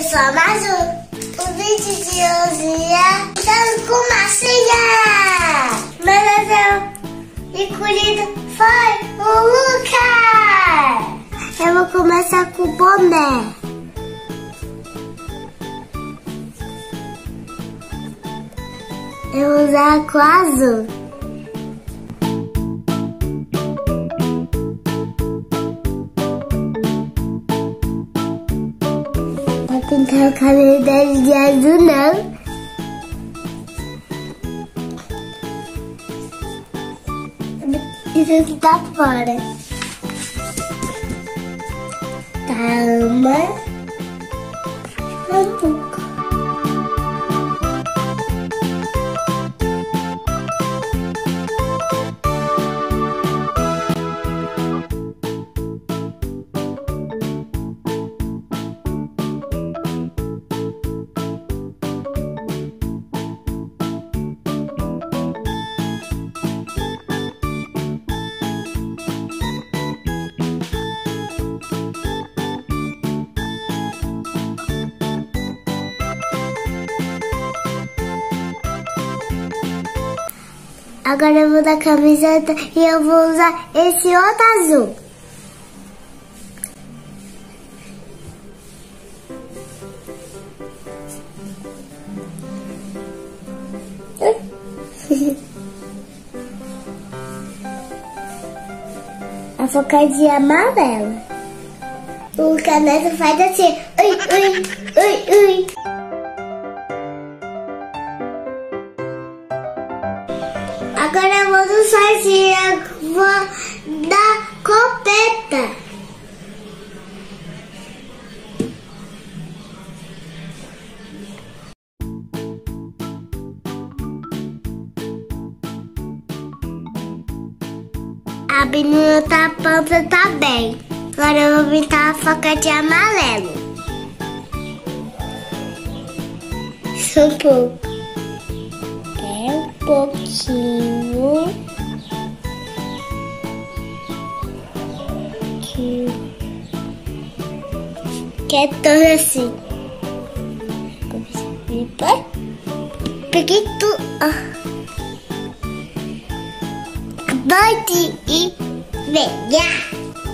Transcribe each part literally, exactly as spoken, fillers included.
sou a Maju. O vídeo de hoje é dançando com massinha. Meu Deus, e escolhido foi o Lucas. Eu vou começar com o boné. Eu vou usar com azul. Vou pintar o cabelo dele de azul, não. Isso aqui tá fora. Calma. Um pouco. Agora eu vou dar a camiseta e eu vou usar esse outro azul. A focadinha amarela. O caneta faz assim. Ui, ui, ui, ui. Agora eu vou do sozinha, vou dar copeta. A menina tá pronta também. Agora eu vou pintar a faca de amarelo. Só um pouco. É um pouquinho. Que, que é todo assim. Peguei tudo. Doide e venha.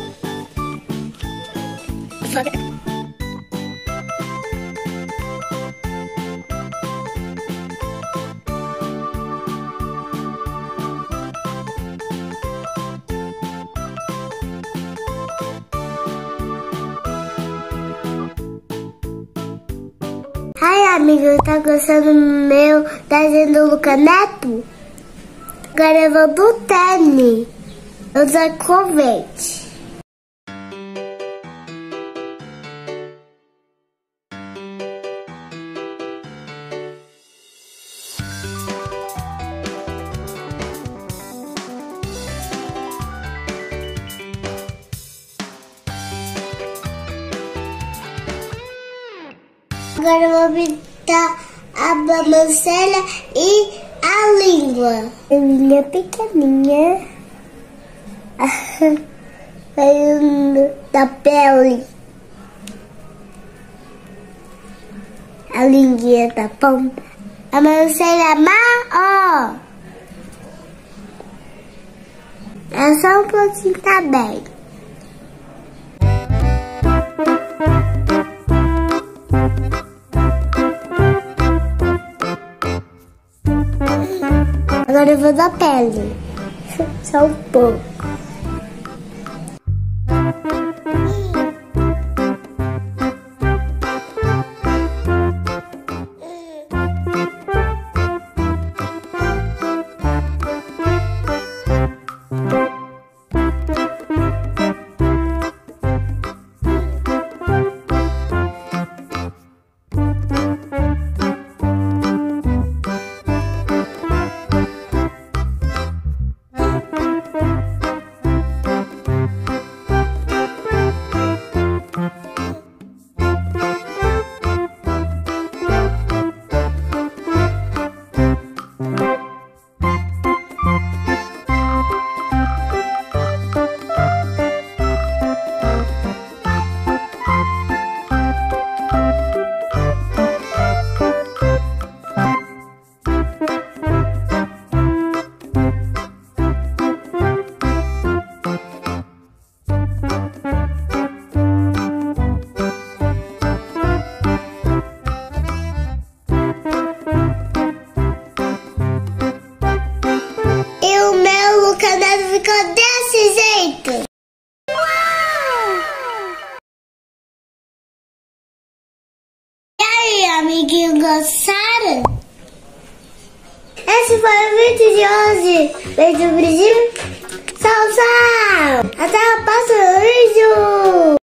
Ai, amigo, tá gostando do meu desenho do Lucas Neto? Agora eu vou do tênis. Eu usar covete. Agora eu vou pintar a sobrancelha e a língua. A língua pequenininha. Da pele. A linguinha da ponta. A sobrancelha maior. É só um pouquinho também. Agora eu vou da pele. Só um pouco. amiguinhos gostaram? Esse foi o vídeo de hoje. Beijo, beijinho. Tchau, tchau. Até o próximo vídeo.